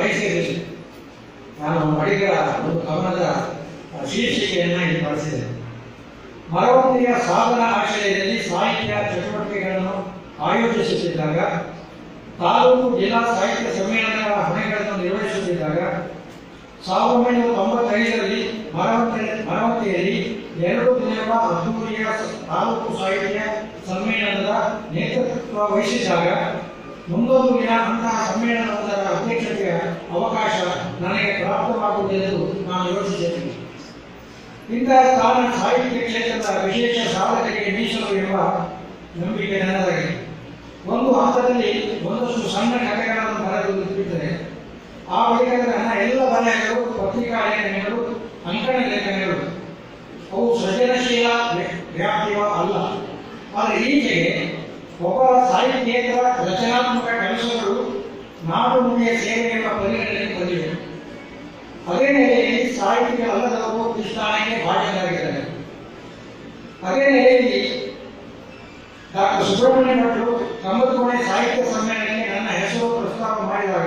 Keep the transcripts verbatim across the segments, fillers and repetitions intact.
ವಹಿಸಿರಲಿಲ್ಲ. ನಾನು ಮಡಿಗರ ಒಂದು ಕವನದ ಶೀರ್ಷಿಕೆಯನ್ನು ಇಲ್ಲಿ ಬಳಸಿದೆ. ಮರವಂತೆಯ ಸಾಧನಾ ಆಶ್ರಯದಲ್ಲಿ ಸಾಹಿತ್ಯ ಚಟುವಟಿಕೆಗಳನ್ನು ಆಯೋಜಿಸುತ್ತಿದ್ದಾಗ, ತಾಲೂಕು ಜಿಲ್ಲಾ ಸಾಹಿತ್ಯ ಸಮ್ಮೇಳನಗಳ ಹೊಣೆಗಳನ್ನು ನಿರ್ವಹಿಸುತ್ತಿದ್ದಾಗ, ಸಾವಿರದ ಒಂಬೈನೂರ ತೊಂಬತ್ತೈದರಲ್ಲಿ ಮರವಂತೆ ಮರವಂತೆಯಲ್ಲಿ ಎರಡು ದಿನಗಳ ಅದ್ದೂರಿಯ ತಾಲೂಕು ಸಾಹಿತ್ಯ ಸಮ್ಮೇಳನದ ನೇತೃತ್ವ ವಹಿಸಿದಾಗ ಮುಂದೊಂದು ದಿನ ಅಂತಹ ಸಮ್ಮೇಳನದ ಅಧ್ಯಕ್ಷತೆಯ ಅವಕಾಶ ನನಗೆ ಪ್ರಾಪ್ತವಾಗುವುದೆಂದು ನಾನು ಯೋಚಿಸಿದ್ದೇನೆ. ಇಂತಹ ಸ್ಥಾನ ಸಾಹಿತ್ಯ ಕ್ಷೇತ್ರದ ವಿಶೇಷ ಸಾಧಕರಿಗೆ ಮೀಸಲು ಎಂಬ ನಂಬಿಕೆ ನನ್ನದಾಗಿದೆ. ಒಂದು ಹಂತದಲ್ಲಿ ಒಂದಷ್ಟು ಸಣ್ಣ ಕಥೆಗಳನ್ನು ಬರೆದು ಬಿಟ್ಟರೆ, ಆ ಬಳಿಕ ನನ್ನ ಎಲ್ಲ ಬರಹಗಳು, ಪತ್ರಿಕಾ ಲೇಖನಗಳು, ಅಂಕಣ ಲೇಖನಗಳು ಅವು ಸೃಜನಶೀಲ ವ್ಯಾಪ್ತಿಯ ಅಲ್ಲ. ಆದರೆ ಈಚೆಗೆ ಒಬ್ಬರ ಸಾಹಿತ್ಯೇತರ ರಚನಾತ್ಮಕ ಕೆಲಸಗಳು ನಾಡು ನುಡಿಯ ಸೇವೆ ಎಂಬ ಪರಿಗಣನೆಗೆ ಬಂದಿವೆ. ಅದೇ ನೆಲೆಯಲ್ಲಿ ಸಾಹಿತಿಗಳಲ್ಲದವರು ಈ ಸ್ಥಾನಕ್ಕೆ ಭಾಜನರಾಗಿದ್ದಾರೆ. ಅದೇ ನೆಲೆಯಲ್ಲಿ ಡಾಕ್ಟರ್ ಸುಬ್ರಹ್ಮಣ್ಯ ಭಟ್ರು ಕಂಬದಕೋಣೆ ಸಾಹಿತ್ಯ ಸಮ್ಮೇಳನಕ್ಕೆ ನನ್ನ ಹೆಸರು ಪ್ರಸ್ತಾಪ ಮಾಡಿದಾಗ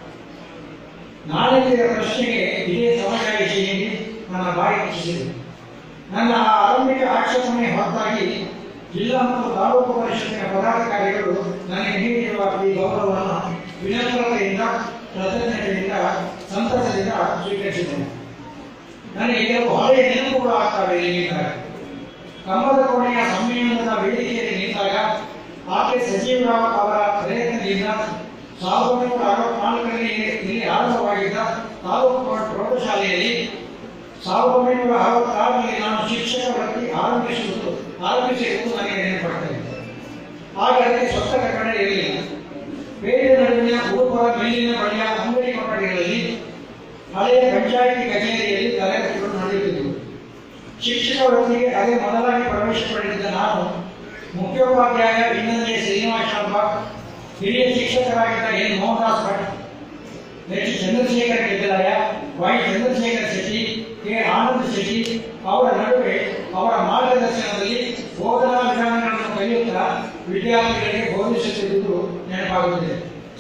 ನಾಳೆಯ ಪ್ರಶ್ನೆಗೆ ಇದೇ ಸಮಜಾಯಿಷಿ ನೀಡಿ ನನ್ನ ಬಾಯಿ ಮುಚ್ಚಿಸಿದೆ. ನನ್ನ ಆರಂಭಿಕ ಆಕ್ಷೇಪಣೆ ಹೊರತಾಗಿ ಜಿಲ್ಲಾ ಮತ್ತು ತಾಲೂಕು ಪರಿಷತ್ತಿನ ಪದಾಧಿಕಾರಿಗಳು ನನಗೆ ನೀಡಿರುವ ಈ ಗೌರವವನ್ನು ವಿನಮ್ರತೆಯಿಂದ, ಕೃತಜ್ಞತೆಯಿಂದ, ಸಂತಸದಿಂದ ಸ್ವೀಕರಿಸಿದ್ದೇನೆ. ನನಗೆ ಕೆಲವು ಹಳೆಯ ನೆನಪುಗಳು ಆಗ್ತವೆ. ನಿಂತಾಗ ಕಂಬದ ಕೋಣೆಯ ಸಮ್ಮೇಳನದ ವೇದಿಕೆಯಲ್ಲಿ ನಿಂತಾಗ ಆಕೆ ಸಜೀವರಾವ್ ಅವರ ಪ್ರಯತ್ನದಿಂದ ಸಾವಿರದ ಒಂಬೈನೂರ ಅರವತ್ನಾಲ್ಕರಲ್ಲಿ ಇಲ್ಲಿ ಆರಂಭವಾಗಿದ್ದ ತಾಲೂಕು ಪ್ರೌಢಶಾಲೆಯಲ್ಲಿ ಸಾವಿರದ ಒಂಬೈನೂರ ಅರವತ್ತಾರರಲ್ಲಿ ನಾನು ಶಿಕ್ಷಕ ವೃತ್ತಿ ಆರಂಭಿಸುವುದು ಆರಂಭಿಸಿರುವುದು ನನಗೆ ನೆನಪಾಗ್ತದೆ. ಆಗ ಅದಕ್ಕೆ ಸ್ವಂತ ಕಟ್ಟಡ ಇರಲಿಲ್ಲ. ಪೇಟೆ ನಡುವಿನ ಉಡುಪುರ ಮೇಲಿನ ಬಳಿಯ ಅಂಗಡಿ ಕೊಠಡಿಗಳಲ್ಲಿ ಹಳೆಯ ಪಂಚಾಯಿತಿ ಕಚೇರಿಯಲ್ಲಿ ತರಗತಿಗಳು ನಡೆಯುತ್ತಿದ್ದವು. ಶಿಕ್ಷಕ ವೃತ್ತಿಗೆ ಅದೇ ಮೊದಲಾಗಿ ಪ್ರವೇಶ ಪಡೆದಿದ್ದ ನಾನು ಮುಖ್ಯೋಪಾಧ್ಯಾಯ ಇನ್ನೊಂದೇ ಶ್ರೀನಿವಾಸ, ಹಿರಿಯ ಶಿಕ್ಷಕರಾಗಿದ್ದ N Mohandas Bhat, H Chandrashekar Keddalaya, Y Chandrashekar Shetty, K Anand Shetty ಅವರ ನಡುವೆ ಅವರ ಮಾರ್ಗದರ್ಶನದಲ್ಲಿ ಬೋಧನಾ ವಿಧಾನಗಳನ್ನು ಕಲಿಯುತ್ತಾ ವಿದ್ಯಾರ್ಥಿಗಳಿಗೆ ಬೋಧಿಸುತ್ತಿರುವುದು ನೆನಪಾಗುತ್ತಿದೆ.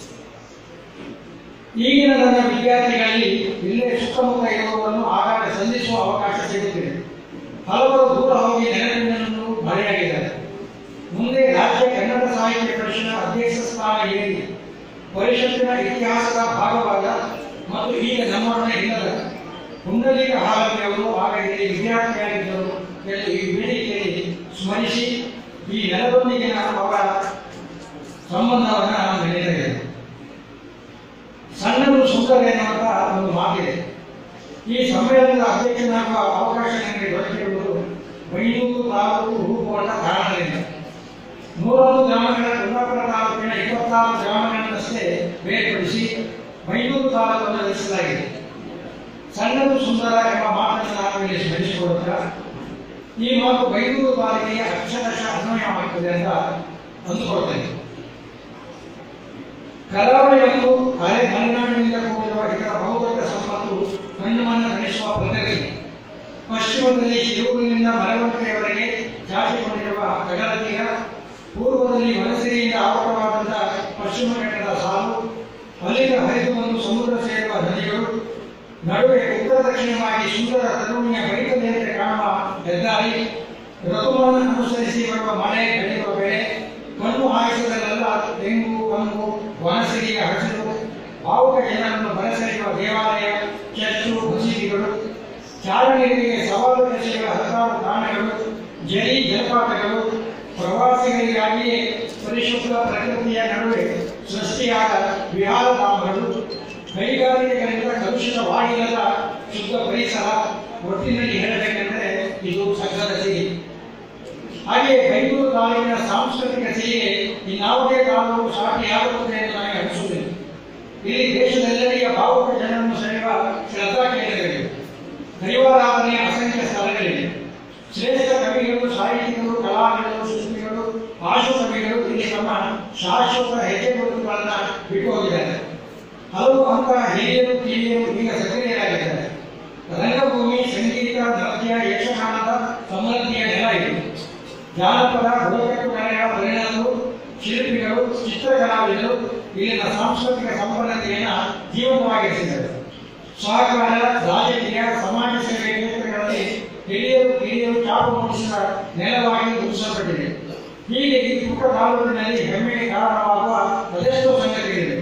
ಈಗಿನ ನನ್ನ ವಿದ್ಯಾರ್ಥಿಗಳಲ್ಲಿ ಇಲ್ಲೇ ಸುತ್ತಮುತ್ತ ಇರುವವರನ್ನು ಆಗಾಗ ಸಂಧಿಸುವ ಅವಕಾಶ ಸಿಗುತ್ತಿದೆ. ಹಲವರು ದೂರ ಹೋಗಿ ನೆನಪಿನನ್ನು ಮರೆಯಾಗಿದ್ದಾರೆ. ಮುಂದೆ ರಾಜ್ಯ ಕನ್ನಡ ಸಾಹಿತ್ಯ ಪರಿಷತ್ ಅಧ್ಯಕ್ಷ ಸ್ಥಾನ ಏರಿ ಪರಿಷತ್ತಿನ ಇತಿಹಾಸದ ಭಾಗವಾದ ಮತ್ತು ಈಗ ನಮ್ಮೊಡನೆ ಇಲ್ಲದ ಪುಂಡಲೀಕ ಹಾಲತಿಯವರು ಆಗ ಇಲ್ಲಿ ವಿದ್ಯಾರ್ಥಿಯಾಗಿದ್ದರು ಎಂದು ಈ ವೇದಿಕೆಯಲ್ಲಿ ಸ್ಮರಿಸಿ ಈ ನೆಲದೊಂದಿಗಿನ ಅವರ ಸಂಬಂಧವನ್ನು ನಾನು ನೆನೆದಿದ್ದೇನೆ. ಸಣ್ಣದು ಸುಂದರ ಎನ್ನುವಂತ ಒಂದು ಮಾತಿದೆ. ಈ ಸಮ್ಮೇಳನದ ಅಧ್ಯಕ್ಷನಾಗುವ ಅವಕಾಶ ನನಗೆ ದೊರಕಿರುವುದು ಬೈಂದೂರು ತಾಲೂಕು ರೂಪುಗೊಂಡ ಕಾರಣದಿಂದ. ನೂರೊಂದು ಗ್ರಾಮಗಳ ಕುಂದಾಪುರ ತಾಲೂಕಿನ ಇಪ್ಪತ್ತಾರು ಗ್ರಾಮಗಳನ್ನಷ್ಟೇ ಬೇರ್ಪಡಿಸಿ ಬೈಂದೂರು ತಾಲೂಕನ್ನು ರಚಿಸಲಾಗಿದೆ. ಸಣ್ಣದು ಸುಂದರ ಎಂಬ ಮಾತನ್ನು ನಾನು ಇಲ್ಲಿ ಸ್ಮರಿಸಿಕೊಳ್ಳುತ್ತಾ ಈ ಮಾತು ಬೈಂದೂರು ತಾಲೂಕಿಗೆ ಅಕ್ಷರಶಃ ಅನ್ವಯವಾಗುತ್ತದೆ ಅಂತ ಅಂದುಕೊಳ್ತೇನೆ. ಕರಾವಳಿ ಮತ್ತು ಅರೆ ಮಲೆನಾಡಿನಿಂದ ಕೂಡಿರುವ ಇದರ ಬಹುದೊಡ್ಡ ಸಂಪತ್ತು ಕಣ್ಣುಮನ್ನ ನಡೆಸುವ ಪ್ರಗತಿ. ಪಶ್ಚಿಮದಲ್ಲಿ ಶಿರೂರಿನಿಂದ ಮರವಂತೆಯವರೆಗೆ ಚಾಚಿಕೊಂಡಿರುವ ಕಡಲತೀರ, ಪೂರ್ವದಲ್ಲಿ ಮನಸಿರಿಯಿಂದ ಆವೃತವಾದಂತಹ ಪಶ್ಚಿಮ ಘಟ್ಟದ ಸಾಲು, ಅಲ್ಲಿಂದ ಹರಿದು ಬಂದು ಸಮುದ್ರ ಸೇರುವ ನದಿಗಳು, ನಡುವೆ ಉತ್ತರ ದಕ್ಷಿಣವಾಗಿ ಸುಂದರ ತರುಣಿಯ ಬೈಕದಂತೆ ಕಾಣುವ ಹೆದ್ದಾರಿ, ಋತುಮಾನ ಅನುಸರಿಸಿ ಬರುವ ಮಳೆ ಬೆಳೆಯುವ ಬೆಳೆ, ಕಣ್ಣು ಹಾಯಿಸದಲ್ಲೆಲ್ಲ ತೆಂಗು, ಕಂಗು, ವನಸಿರಿಯ ಹಸಿರು, ಭಾವುಕ ಜನರನ್ನು ಬರಸೆಳೆಯುವ ದೇವಾಲಯ, ಚರ್ಚು, ಮಸೀದಿಗಳು, ಚಾರಣರಿಗೆ ಸವಾಲು ಎಸೆಯುವ ಹಲವಾರು ತಾಣಗಳು, ಜರಿ ಜಲಪಾತಗಳು, ಪ್ರವಾಸಿಗರಿಗಾಗಿಯೇ ಪರಿಶುದ್ಧ ಪ್ರಕೃತಿಯ ನಡುವೆ ಸೃಷ್ಟಿಯಾದ ವಿಹಾರಧಾಮಗಳು, ಕೈಗಾರಿಕೆಗಳಿಂದ ಕಲುಷಿತವಾಗಿಲ್ಲದ ಶುದ್ಧ ಪರಿಸರ. ಒಟ್ಟಿನಲ್ಲಿ ಹೇಳಬೇಕೆಂದರೆ ಇದು ಸಕಲ ಸಿರಿ. ಹಾಗೆಯೇ ಬೈಂದೂರು ತಾಲೂಕಿನ ಸಾಂಸ್ಕೃತಿಕ ಸಿರಿಗೆ ಇನ್ನಾವುದೇ ಕಾಲವೂ ಸಾಟಿಯಾಗುತ್ತದೆ ಎಂದು ನನಗೆ ಅನಿಸುವುದಿಲ್ಲ. ಇಲ್ಲಿ ದೇಶದೆಲ್ಲರಿಯ ಭಾವುಕ ಜನರನ್ನು ಸೆಳೆಯುವ ಶ್ರದ್ಧಾ ಕೇಂದ್ರಗಳಿವೆ, ದೈವಾರಾಧನೆಯ ಅಸಂಖ್ಯ ಸ್ಥಳಗಳಿವೆ. ಶ್ರೇಷ್ಠ ಕವಿಗಳು, ಸಾಹಿತಿಗಳು, ಕಲಾವಿದರು, ಶಿಲ್ಪಿಗಳು, ಆಶು ಕವಿಗಳು ಇಲ್ಲಿ ತಮ್ಮ ಶಾಶ್ವತ ಹೆಜ್ಜೆ ಗುರುತುಗಳನ್ನು ಬಿಟ್ಟು ಹೋಗಿದ್ದಾರೆ. ಹಲವು ಅಂತಹ ಹಿರಿಯರು, ಕಿರಿಯರು ಈಗ ಸಕ್ರಿಯರಾಗಿದ್ದಾರೆ. ರಂಗಭೂಮಿ, ಸಂಗೀತ, ನೃತ್ಯ, ಯಕ್ಷಗಾನದ ಸಮೃದ್ಧಿಯ ನೆಲ ಇದು. ಜಾನಪದ, ಬುಡಕಟ್ಟು ಕಲೆಗಳ ಪರಿಣಾಮಗಳು ಶಿಲ್ಪಿಗಳು, ಚಿತ್ರಕಲಾವಿದರು ಇಲ್ಲಿನ ಸಾಂಸ್ಕೃತಿಕ ಸಂಪನ್ನತೆಯನ್ನು ಜೀವಂತವಾಗಿರಿಸಿದರು. ಸಹಕಾರ, ರಾಜಕೀಯ, ಸಮಾಜ ಸೇವೆ ಕ್ಷೇತ್ರಗಳಲ್ಲಿ ಹಿರಿಯರು ಕಿರಿಯರು ಚಾಪು ಮೂಡಿಸಿದ ನೆಲವಾಗಿ ಗುರುತಿಸಲ್ಪಟ್ಟಿದೆ. ಹೀಗೆ ಈ ಪುಟ್ಟ ತಾಲೂಕಿನಲ್ಲಿ ಹೆಮ್ಮೆಗೆ ಕಾರಣವಾಗುವ ಅದೆಷ್ಟೋ ಸಂಗತಿಗಳಿವೆ.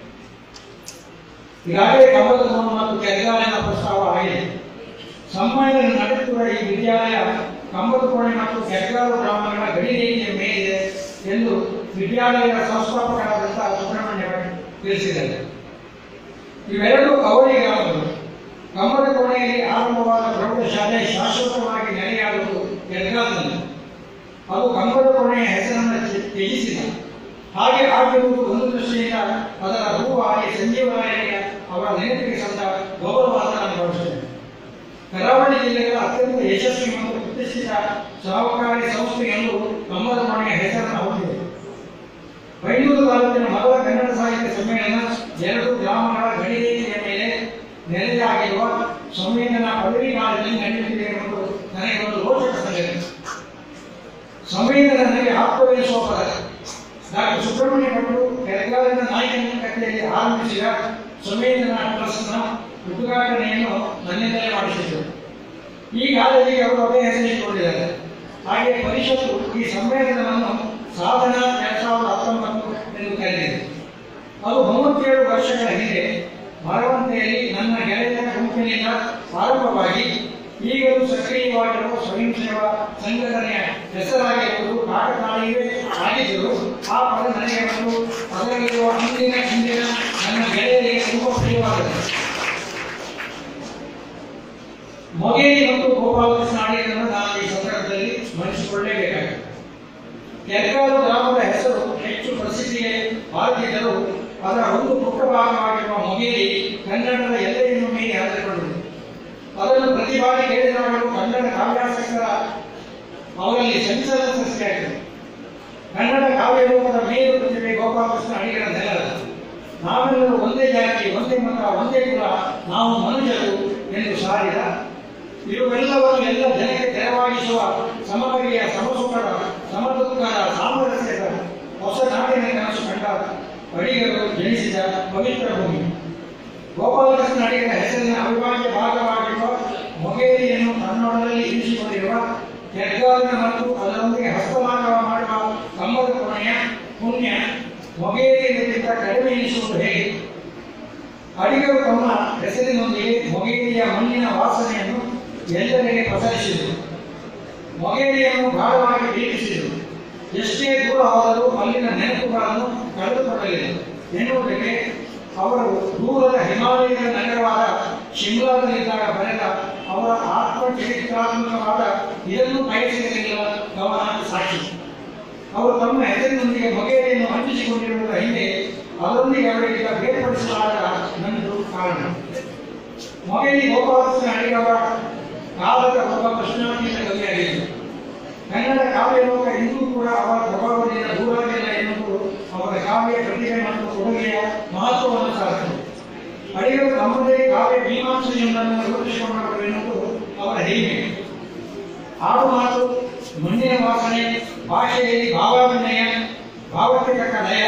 ಈಗಾಗಲೇ ಕಂಬದ ಮತ್ತು ಕೆರೆಗಾಲಿನ ಪ್ರಸ್ತಾವ ಆಗಿದೆ. ಸಮ್ಮೇಳನ ನಡೆಸುವ ಈ ವಿದ್ಯಾಲಯ ಕಂಬದ ಕೋಣೆ ಮತ್ತು ಕೆರೆಗಾಲು ಗ್ರಾಮಗಳ ಗಡಿ ರೇಖೆಯ ಮೇಲಿದೆ ಎಂದು ವಿದ್ಯಾಲಯದ ಸಂಸ್ಥಾಪಕರಾದಂತಹ ಸುಬ್ರಹ್ಮಣ್ಯ ತಿಳಿಸಿದ್ದಾರೆ. ಇವೆರಡು ಅವಳಿ ಗ್ರಾಮಗಳು. ಕಂಬದ ಕೋಣೆಯಲ್ಲಿ ಆರಂಭವಾದ ಪ್ರೌಢಶಾಲೆ ಶಾಶ್ವತವಾಗಿ ನೆಲೆಯಾದುದು ಕೆರೆಗಾಲದಲ್ಲಿ. ಅದು ಕಂಬದ ಕೋಣೆಯ ಹೆಸರನ್ನು ತ್ಯಜಿಸಿದ. ಹಾಗೆ ಆಗಿರುವುದು ಒಂದು ದೃಷ್ಟಿಯಿಂದ ಅದರ ರೂಪವಾಗಿ ಸಂಜೀವರಾಯನಿಗೆ ಅವರ ನೆನಪಿಗೆ ಸಂದ ಗೌರವಾದ ನಾನು ಭಾವಿಸುತ್ತೇನೆ. ಕರಾವಳಿ ಜಿಲ್ಲೆಗಳ ಅತ್ಯಂತ ಯಶಸ್ವಿ ಮತ್ತು ಪ್ರತಿಷ್ಠಿತ ಸಹಕಾರಿ ಸಂಸ್ಥೆ ಎಂದು ಕಂಬದ ಕೋಣೆಯ ಹೆಸರನ್ನು ಹೊಂದಿದೆ. ಬೈಂದೂರು ತಾಲೂಕಿನ ಮೊದಲ ಕನ್ನಡ ಸಾಹಿತ್ಯ ಸಮ್ಮೇಳನ ಎರಡು ಗ್ರಾಮಗಳ ಗಡಿ ರೇಖೆಯ ಮೇಲೆ ನೆಲೆಯಾಗಿರುವ ಸಮ್ಮೇಳನ ಪದವಿ ಕಾಲದಲ್ಲಿ ನಡೆಯುತ್ತಿದೆ ಎಂಬುದು ನನಗೆ ಒಂದು ರೋಚಕ ಸಂಗತಿ. ಸಮ್ಮೇಳನ ನನಗೆ ಆತ್ಮವೆನಿಸುವ ಪದ. ಡಾಕ್ಟರ್ ಸುಬ್ರಹ್ಮಣ್ಯ ಭಟ್ರು ಕೆರೆಗಾಲಿನ ನಾಯಕನ ಕಥೆಯಲ್ಲಿ ಆರಂಭಿಸಿದ ಸಮ್ಮೇಳನ ಟ್ರಸ್ಟ್ನ ಉದ್ಘಾಟನೆಯನ್ನು ನನ್ನಿಂದಲೇ ಮಾಡಿಸಿದರು. ಈ ಕಾಲೇಜಿಗೆ ಅವರು ಅದೇ ಹೆಸರಿಸಿಕೊಂಡಿದ್ದಾರೆ. ಹಾಗೆ ಪರಿಷತ್ತು ಈ ಸಮ್ಮೇಳನವನ್ನು ಸಾಧನಾ ಎರಡ್ ಸಾವಿರದ ಹತ್ತೊಂಬತ್ತು ಎಂದು ಕರೆದಿದೆ. ಅದು ಮೂವತ್ತೇಳು ವರ್ಷಗಳ ಹಿಂದೆ ಮರವಂತೆಯಲ್ಲಿ ನನ್ನ ಗೆಳೆಯರ ಗುಂಪಿನಿಂದ ಆರಂಭವಾಗಿ ಈಗಲೂ ಸಕ್ರಿಯವಾಗಿರುವ ಸ್ವಯಂ ಸೇವಾ ಸಂಘಟನೆಯ ಹೆಸರಾಗಿರುವುದು ಕಾಕತಾಳೀಯವೇ ಆಗಿದ್ದರೂ ಆ ಪದ ನನಗೆ ಬಂದು ಅದರಲ್ಲಿರುವ ಹಿಂದಿನ ಹಿಂದಿನ ನನ್ನ ಗೆಳೆಯರಿಗೆ ತುಂಬ ಪ್ರಿಯವಾಗಿದೆ. ಮೊಗೇರಿ ಮತ್ತು ಗೋಪಾಲಕೃಷ್ಣ ಅಡಿಗರನ್ನು ನಾನು ಈ ಸಂದರ್ಭದಲ್ಲಿ ಸ್ಮರಿಸಿಕೊಳ್ಳಲೇಬೇಕಾಗಿದೆ. ಕೆರೆಗಾಲು ಗ್ರಾಮದ ಹೆಸರು ಹೆಚ್ಚು ಪ್ರಸಿದ್ಧಿಗೆ ಬಾರದಿದ್ದರೂ ಅದರ ಒಂದು ಪುಟ್ಟ ಭಾಗವಾಗಿರುವ ಮೊಗೇರಿ ಕನ್ನಡದ ಎಲ್ಲೆಯನ್ನು ಮೀರಿ ಹರಿದುಕೊಂಡಿದೆ. ಅದನ್ನು ಪ್ರತಿ ಬಾರಿ ಕೇಳಿದವರು ಕನ್ನಡ ಕಾವ್ಯಾಸಕ್ತರ ಅವರಲ್ಲಿ ಸಂಚಲನ ಸೃಷ್ಟಿಯಾಗಿದೆ. ಕನ್ನಡ ಕಾವ್ಯ ರೂಪದ ಮೇಲು ಪ್ರತಿಭೆ ಗೋಪಾಲಕೃಷ್ಣ ಅಡಿಗರ ನೆಲ. ನಾವೆಲ್ಲರೂ ಒಂದೇ ಜಾತಿ, ಒಂದೇ ಮತ, ಒಂದೇ ಕುಲ, ನಾವು ಮನುಷ್ಯರು ಎಂದು ಸಾರಿದ ಇವುವೆಲ್ಲವನ್ನು ಎಲ್ಲ ಜನಕ್ಕೆ ತೆರವಾಗಿಸುವ ಸಮಬಗೆಯ ಸಮಸುಖದ ಸಮದುಃಖದ ಸಾಮರಸ್ಯದ ಹೊಸ ನಾಡಿನ ಕನಸು ಕಂಡ ಅಡಿಗರು ಜನಿಸಿದ ಪವಿತ್ರ ಭೂಮಿ. ಗೋಪಾಲಕೃಷ್ಣ ಅಡಿಗರ ಹೆಸರಿನ ಅವಿಭಾಜ್ಯ ಭಾಗವಾಗಿರುವ ಮೊಗೇರಿಯನ್ನು ತನ್ನೊಡಲಲ್ಲಿ ಇರಿಸಿಕೊಂಡಿರುವ ಕೆರೆಗಾಲಿನ ಮತ್ತು ಅದರೊಂದಿಗೆ ಹಸ್ತಲಾಘವ ಮಾಡುವ ಕಂಬದ ಕೋಣೆಯ ಪುಣ್ಯ ಮೊಗೇರಿಯಕ್ಕಿಂತ ಕಡಿಮೆ ಎನಿಸುವುದು ಹೇಗೆ? ಅಡಿಗರು ತಮ್ಮ ಹೆಸರಿನೊಂದಿಗೆ ಮೊಗೇರಿಯ ಮಣ್ಣಿನ ವಾಸನೆಯನ್ನು ಎಲ್ಲೆಡೆಗೆ ಪಸರಿಸಿದರು. ಮೊಗೇರಿಯನ್ನು ಗಾಢವಾಗಿ ಪ್ರೀತಿಸಿದರು. ಎಷ್ಟೇ ದೂರ ಹೋದರೂ ಅಲ್ಲಿನ ನೆನಪುಗಳನ್ನು ಕಳೆದುಕೊಳ್ಳಲಿಲ್ಲ ಎನ್ನುವುದಕ್ಕೆ ಅವರು ದೂರದ ಹಿಮಾಲಯದ ನಗರವಾದ ಶಿಮ್ಲಾದಲ್ಲಿದ್ದಾಗ ಬರೆದ ಅವರ ಆತ್ಮಚರಿತ್ರಾತ್ಮಕವಾದ ಇದನ್ನು ಬಯಸಿರಲಿಲ್ಲ ಗಮನ ಸಾಕ್ಷಿ. ಅವರು ತಮ್ಮ ಹೆಸರಿನೊಂದಿಗೆ ಮೊಗೇರಿಯನ್ನು ಅಂಟಿಸಿಕೊಂಡಿರುವುದರ ಹಿಂದೆ ಅದರೊಂದಿಗೆ ಅವರಿಗೆ ಬೇರ್ಪಡಿಸಲಾದ ನನ್ನದು ಕಾರಣ. ಮೊಗೇರಿ ಗೋಪಾಲಕೃಷ್ಣ ಅಡಿಗರ ಕಾಲದ ಒಬ್ಬ ಕೃಷ್ಣಾಂಕಿತ ಕವಿಯಾಗಿದ್ದರು. ಕನ್ನಡ ಕಾವ್ಯ ಲೋಕ ಇಂದೂ ಕೂಡ ಅವರ ಪ್ರಭಾವದಿಂದ ದೂರಾಗಿಲ್ಲ ಎನ್ನುವುದು ಅವರ ಕಾವ್ಯ ಪ್ರತಿಭೆ ಮತ್ತು ಕೊಡುಗೆಯ ಮಹತ್ವವನ್ನು ಸಾರುತ್ತದೆ. ಅಡಿಗರು ತಮ್ಮದೇ ಕಾವ್ಯ ಮೀಮಾಂಸೆಯೊಂದನ್ನು ರೂಪಿಸಿಕೊಂಡವರು ಎನ್ನುವುದು ಅವರ ಹೆಮ್ಮೆ. ಹಾಡು ಮಾತು, ಮಣ್ಣಿನ ವಾಸನೆ, ಭಾಷೆಯಲ್ಲಿ ಭಾವಾಭಿನಯ, ಭಾವಕ್ಕೆ ತಕ್ಕ ಲಯ,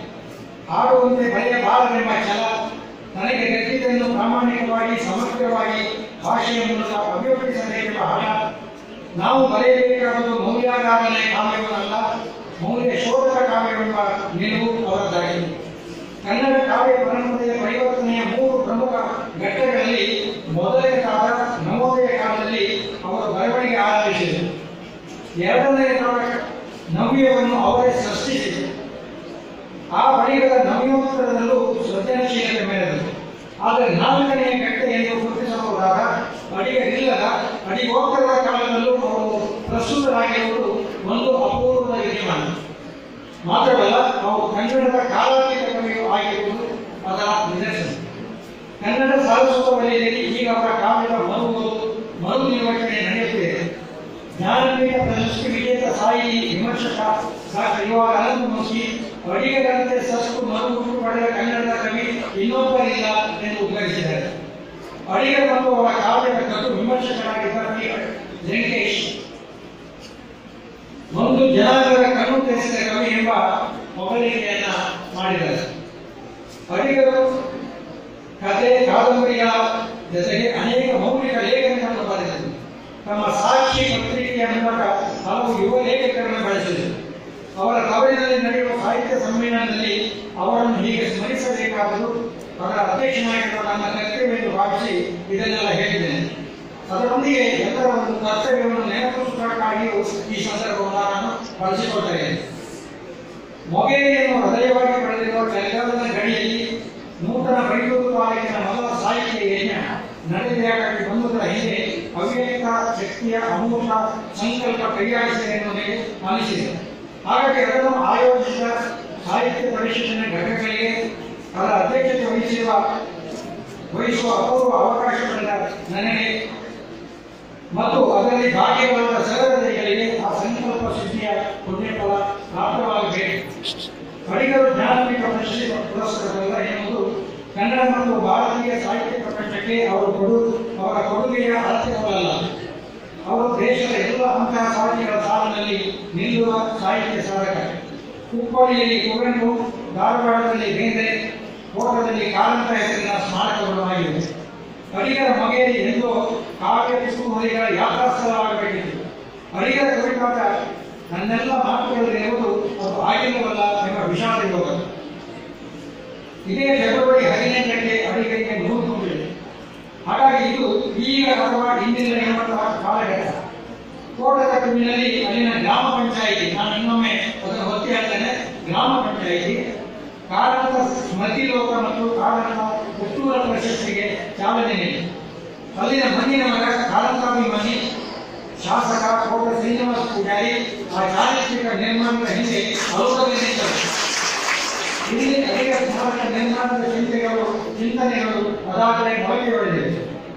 ಹಾಡುವಂತೆ ಬರೆಯ ಬಾರವೆಂಬ ಛಲ, ನನಗೆ ಗಟ್ಟಿದ್ದನ್ನು ಪ್ರಾಮಾಣಿಕವಾಗಿ ಸಮಗ್ರವಾಗಿ ಭಾಷೆಯ ಮೂಲಕ ಅಭಿವ್ಯಕ್ತಿಸಬೇಕೆಂಬ ಹಣ, ನಾವು ಬರೆಯಬೇಕಾದ ಮೌಲ್ಯಾಧಾರಣೆ ಕಾವ್ಯವನ್ನಲ್ಲ, ಮೌಲ್ಯ ಶೋಧಕ ಕಾವ್ಯವೆಂಬ ನಿಲುವು ಅವರದ್ದಾಗಿದೆ. ಕನ್ನಡ ಕಾವ್ಯ ಪರಂಪರೆಯ ಪರಿವರ್ತನೆಯ ಮೂರು ಪ್ರಮುಖ ಘಟ್ಟಗಳಲ್ಲಿ ಮೊದಲನೇ ಕಾಲ ನವೋದಯ ಕಾಲದಲ್ಲಿ ಅವರು ಬರವಣಿಗೆ ಆರಂಭಿಸಿದರು. ಎರಡನೇ ಕಾಲ ನವ್ಯವನ್ನು ಅವರೇ ಸೃಷ್ಟಿಸಿದರು. ಆ ಬಳಿಕದ ನವ್ಯೋತ್ತರದಲ್ಲೂ ಸೃಜನಶೀಲತೆ ಮೆರೆದರು. ಆದರೆ ನಾಲ್ಕನೆಯ ಘಟ್ಟ ಎಂದು ಗುರುತಿಸಬಹುದಾದ ಅಡಿಗರಿಲ್ಲದ ಅಡಿಗೋತ್ತರದ ಕಾಲದಲ್ಲೂ ಅವರು ಪ್ರಸ್ತುತರಾಗಿರುವುದು ಒಂದು ಅಪೂರ್ವದ ವಿದ್ಯಮಾನ. ಮಾತ್ರವಲ್ಲ, ಅವರು ಕನ್ನಡದ ಕಾಲಾತೀತ ಕವಿಯೂ ಆಗಿರುವುದು ಅದರ ನಿದರ್ಶನ. ಕನ್ನಡ ಸಾರಸ್ವತ ವಲಯದಲ್ಲಿ ಈಗ ಅವರ ಕಾವ್ಯದ ಮರು ಮರು ನಿರ್ವಹಣೆ ನಡೆಯುತ್ತಿದೆ. ಜ್ಞಾನಪೀಠ ಪ್ರಶಸ್ತಿ ವಿಜೇತ ಸಾಹಿತಿ ವಿಮರ್ಶಕ ಡಾಕ್ಟರ್ ಯುವ ಅನಂತಮೂರ್ತಿ ಅಡಿಗರಂತೆ ಸಸ್ತು ಮರುಹುಟ್ಟು ಪಡೆದ ಕನ್ನಡದ ಕವಿ ಇನ್ನೊಬ್ಬರಿಲ್ಲ ಎಂದು ಉದ್ಘಾಟಿಸಿದ್ದಾರೆ. ಅಡಿಗರ ಮತ್ತು ಅವರ ಕಾವ್ಯದ ಕಟ್ಟು ವಿಮರ್ಶಕರಾಗಿದ್ದ ವೆಂಕಟೇಶ್ ಒಂದು ಜನಾಂಗದ ಕಣ್ಣು ತೆರೆಸಿದ ಕವಿ ಎಂಬ ಹೊಗಳಿಕೆಯನ್ನ ಮಾಡಿದ್ದಾರೆ. ಅಡಿಗರು ಕಥೆ ಕಾದಂಬರಿಗಳ ಜೊತೆಗೆ ಅನೇಕ ಮೌಲಿಕ ಲೇಖನಗಳನ್ನು ಬರೆದರು. ತಮ್ಮ ಸಾಕ್ಷಿ ಪತ್ರಿಕೆಯ ಮೂಲಕ ಹಲವು ಯುವ ಲೇಖಕರನ್ನು ಬೆಳೆಸಿದರು. ಅವರ ಕವಲಿನಲ್ಲಿ ನಡೆಯುವ ಸಾಹಿತ್ಯ ಸಮ್ಮೇಳನದಲ್ಲಿ ಅವರನ್ನು ಹೀಗೆ ಸ್ಮರಿಸಬೇಕಾದರೂ ಅದರ ಅಧ್ಯಕ್ಷನಾಗಿರುವ ನನ್ನ ಕರ್ತವ್ಯವೆಂದು ಭಾವಿಸಿ ಇದನ್ನೆಲ್ಲ ಹೇಳಿದ್ದೇನೆ. ಅದರೊಂದಿಗೆ ಎಲ್ಲರ ಒಂದು ಕರ್ತವ್ಯವನ್ನು ನೆನಪಿಸುವುದಕ್ಕಾಗಿಯೂ ಈ ಸಂದರ್ಭವನ್ನು ನಾನು ಬಳಸಿಕೊಳ್ತೇನೆ. ಮೊಗೇರಿಯನ್ನು ಹೃದಯವಾಗಿ ಪಡೆದಿರುವ ಚಳಿಗಾಲದ ಗಡಿಯಲ್ಲಿ ನೂತನ ಬೈಂದೂರು ತಾಲೂಕಿನ ಮೊದಲ ಸಾಹಿತ್ಯ ಯಜ್ಞ ನಡೆಯಬೇಕಾಗಿ ಬಂದುದರ ಹಿಂದೆ ಅವ್ಯಕ್ತ ಶಕ್ತಿಯ ಅಮೂರ್ತ ಸಂಕಲ್ಪ ಕೈಯಾಡಿಸಿದೆ ಎಂದು ನನಗೆ ಅನಿಸಿದೆ. ಹಾಗಾಗಿ ಅದನ್ನು ಆಯೋಜಿಸಿದ ಸಾಹಿತ್ಯ ಪರಿಷತ್ತಿನ ಘಟಕಗಳಿಗೆ ಅದರ ಅಧ್ಯಕ್ಷತೆ ವಹಿಸಿರುವ ವಹಿಸುವ ಅಪೂರ್ವ ಅವಕಾಶ ಪಡೆದ ನನಗೆ ಮತ್ತು ಅದರಲ್ಲಿ ಭಾಗ್ಯವಾದ ಸಹೃದಯಿಗಳಿಗೆ ಆ ಸಂಕಲ್ಪ ಸಿದ್ಧಿಯ ಪುಣ್ಯಫಲ ಪ್ರಾಪ್ತವಾಗಬೇಕು. ಅಡಿಗರು ಜ್ಞಾನಪೀಠ ಪ್ರಶಸ್ತಿ ಪುರಸ್ಕೃತರಲ್ಲ ಎನ್ನುವುದು ಕನ್ನಡ ಮತ್ತು ಭಾರತೀಯ ಸಾಹಿತ್ಯ ಪ್ರಪಂಚಕ್ಕೆ ಅವರು ಕೊಡು ಅವರ ಕೊಡುಗೆಯ ಅಳತೆಗಳಲ್ಲ. ಅವರು ದೇಶದ ಎಲ್ಲ ಅಂತಹ ಸಾಹಿತ್ಯಗಳ ಸಾಲಿನಲ್ಲಿ ನಿಲ್ಲುವ ಸಾಹಿತ್ಯ ಸಾಧಕ. ಹುಬ್ಬಳ್ಳಿಯಲ್ಲಿ ಕುವೆಂಪು, ಧಾರವಾಡದಲ್ಲಿ ಬೇಂದ್ರೆ, ಕೋಟದಲ್ಲಿ ಕಾರಂತ ಹೆಸರಿನ ಸ್ಮಾರಕಗಳು ಆಗಿವೆ. ಅಡಿಗರ ಮೊಗೇರಿ ಎಂದು ಕಾವ್ಯ ಕುಸುಮರಿಗಳ ಯಾತ್ರಾ ಸ್ಥಳವಾಗಬೇಕಿತ್ತು. ಅಡಿಗರ ಕುರಿತಾದ ನನ್ನೆಲ್ಲ ಮಾತುಗಳಿರುವುದು ಅದು ಆಗಿಲ್ಲವಲ್ಲ ಎಂಬ ವಿಷಾದ ಯೋಗ. ಇದೇ ಫೆಬ್ರವರಿ ಹದಿನೆಂಟಕ್ಕೆ ಅಡಿಗರಿಗೆ ನೂರು ತುಂಬಿದೆ. ಹಾಗಾಗಿ ಇದು ಈಗ ಅಥವಾ ಹಿಂದಿನ ಎಂಬತ್ತರ ಕಾಲಘಟ್ಟ. ಕೋಟಕಟ್ಟುವಿನಲ್ಲಿ ಅಲ್ಲಿನ ಗ್ರಾಮ ಪಂಚಾಯಿತಿ, ನಾನು ಇನ್ನೊಮ್ಮೆ ಅದನ್ನು ಒತ್ತಿ ಹೇಳ್ತೇನೆ, ಗ್ರಾಮ ಪಂಚಾಯಿತಿ ಕಾರಂತ ಸ್ಮೃತಿ ಲೋಕ ಮತ್ತು ಕಾರಂತ ಹುಟ್ಟೂರ ಪ್ರಶಸ್ತಿಗೆ ಚಾಲನೆ ನೀಡಿ ಅಲ್ಲಿನ ಮಣ್ಣಿನ ಮಗ ಕಾರಂತಾಭಿಮಾನಿ ಶಾಸಕ ಕೋಟ ಶ್ರೀನಿವಾಸ ಪೂಜಾರಿ ಆ ಚಾರಿತ್ರಿಕ ನಿರ್ಮಾಣದ ಹಿಂದೆ ಅಲೋಕದಲ್ಲಿ ನಿಂತರು. ಇಲ್ಲಿ ಅನೇಕ ಸ್ಮಾರಕ ನಿರ್ಮಾಣದ ಚಿಂತೆಗಳು ಚಿಂತನೆಗಳು ಅದಾಗಲೇ ಮೊಳಕೆ ಹೊಡೆದಿವೆ.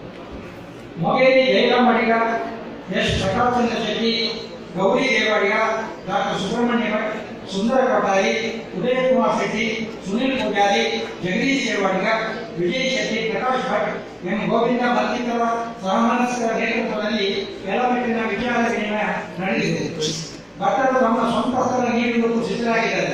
Mogeri Jayaram Adiga, S Prathapachandra Shetty, Gowri Devadiga, doctor Subrahmanya Bhat, Sundara Kothari, Udaya Kumar Shetty, Sunil Poojari, Jagadish Devadiga, Vijay Shetty, Prakash Bhat, M Govinda ಮತ್ತಿತರ ಸಹಮನಸ್ಕರ ನೇತೃತ್ವದಲ್ಲಿ ಕೆಲಮಟ್ಟಿನ ವಿಚಾರ ವಿನಿಮಯ ನಡೆದಿದೆ. ಭಟ್ಟರು ತಮ್ಮ ಸ್ವಂತ ಸ್ಥಳ ನೀಡುವುದು ಸಿದ್ಧರಾಗಿದ್ದಾರೆ.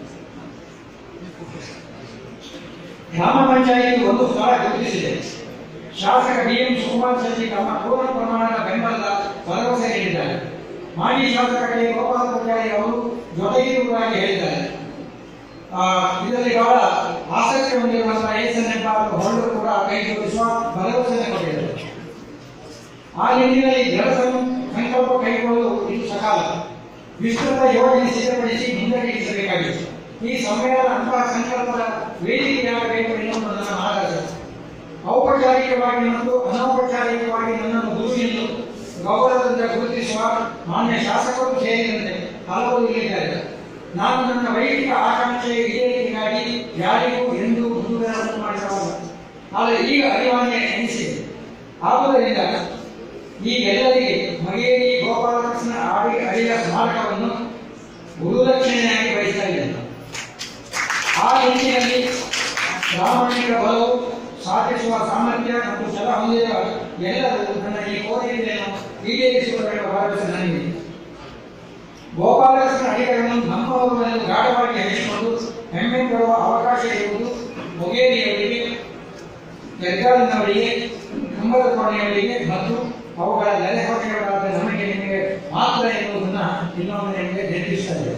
ಗ್ರಾಮ ಪಂಚಾಯಿತಿ ಒಂದು ಸ್ಥಳ ಗುರುತಿಸಿದೆ. ಶಾಸಕ ಡಿ ಎಂ ಸುಕುಮಾರ್ ಶೆಟ್ಟಿ ತಮ್ಮ ಪೂರ್ಣ ಪ್ರಮಾಣದ ಬೆಂಬಲದ ಭರವಸೆ ನೀಡಿದ್ದಾರೆ. ಮಾಜಿ ಶಾಸಕ ಕೆ ಗೋಪಾಲ ಪೂಜಾರಿ ಅವರು ಜೊತೆಗಿರುವುದಾಗಿ ಹೇಳಿದ್ದಾರೆ. ಇದರಲ್ಲಿ ಬಹಳ ಆಸಕ್ತಿ ಹೊಂದಿರುವಂತಹ ಎಸ್ಎನ್ಎಂ ಹೊರಡು ಕೂಡ ಕೈ ಜೋಡಿಸುವ ಭರವಸೆಯನ್ನು ಕೊಟ್ಟಿದ್ದಾರೆ. ಆ ನಿಟ್ಟಿನಲ್ಲಿ ಜಲ ಸಂಕಲ್ಪ ಕೈಗೊಳ್ಳಲು ಇದು ಸಕಾಲ. ವಿಸ್ತೃತ ಯೋಜನೆ ಸಿದ್ಧಪಡಿಸಿ ಮುಂದಡಿಸಬೇಕಾಗಿದೆ. ಈ ಸಮ್ಮೇಳನ ಅಂತಹ ಸಂಕಲ್ಪದ ವೇದಿಕೆಯಾಗಬೇಕು ಎನ್ನುವುದು ನನ್ನ ಆದರ್ಶ. ಔಪಚಾರಿಕವಾಗಿ ಮತ್ತು ಅನೌಪಚಾರಿಕವಾಗಿ ನನ್ನನ್ನು ಗುರು ಎಂದು ಗೌರವದಿಂದ ಗುರುತಿಸುವ ಮಾನ್ಯ ಶಾಸಕರು ಸೇರಿದಂತೆ ಹಲವರು ಇಲ್ಲಿದ್ದಾರೆ. ನಾನು ನನ್ನ ವೈಯಕ್ತಿಕ ಆಕಾಂಕ್ಷೆಯ ಈಡೇರಿಕೆಗಾಗಿ ಯಾರಿಗೂ ಎಂದೂ ಮುಜುಗರವನ್ನು ಮಾಡಿದವಲ್ಲ. ಆದರೆ ಈಗ ಅರಿವಾನೆ ಎನಿಸಿದೆ. ಆದುದರಿಂದ ಈಗೆಲ್ಲರಿಗೆ ಮಗೇರಿ ಗೋಪಾಲಕೃಷ್ಣ ಆಡಿ ಅಡಿಗ ಸ್ಮಾರಕವನ್ನು ಗುರುದಕ್ಷಿಣೆಯಾಗಿ ಬಯಸ್ತಾ ಇದ್ದೇನೆ. ಆ ನಿಟ್ಟಿನಲ್ಲಿ ಪ್ರಾಮಾಣಿಕ ಬಲವು ಸಾಧಿಸುವ ಸಾಮರ್ಥ್ಯ ಮತ್ತು ಛಲ ಹೊಂದಿರುವ ಎಲ್ಲರೂ ನನ್ನ ಈ ಕೋರಿಕೆಯನ್ನು ಈಡೇರಿಸುವುದರ ಭರವಸೆ ನನಗೆ. ಗೋಪಾಲಕೃಷ್ಣ ಅಡಿಗರನ್ನು ನಮ್ಮವರನ್ನು ಗಾಢವಾಗಿ ಹಂಚಿಕೊಂಡು ಹೆಮ್ಮೆ ಪಡುವ ಅವಕಾಶ ಇರುವುದು ಮೊಗೇರಿಯವರಿಗೆ, ಬೆಳಗಾವಿನವರಿಗೆ, ಕಂಬದ ಕೋಣೆಯವರಿಗೆ ಮತ್ತು ಅವುಗಳ ನೆಲೆಹೊರೆಯವರಾದ ನಮಗೆ ನಿಮಗೆ ಮಾತ್ರ ಎನ್ನುವುದನ್ನು ಇನ್ನೊಮ್ಮೆ ನಿಮಗೆ ನಿರ್ದಿಸ್ತಾ ಇದೆ.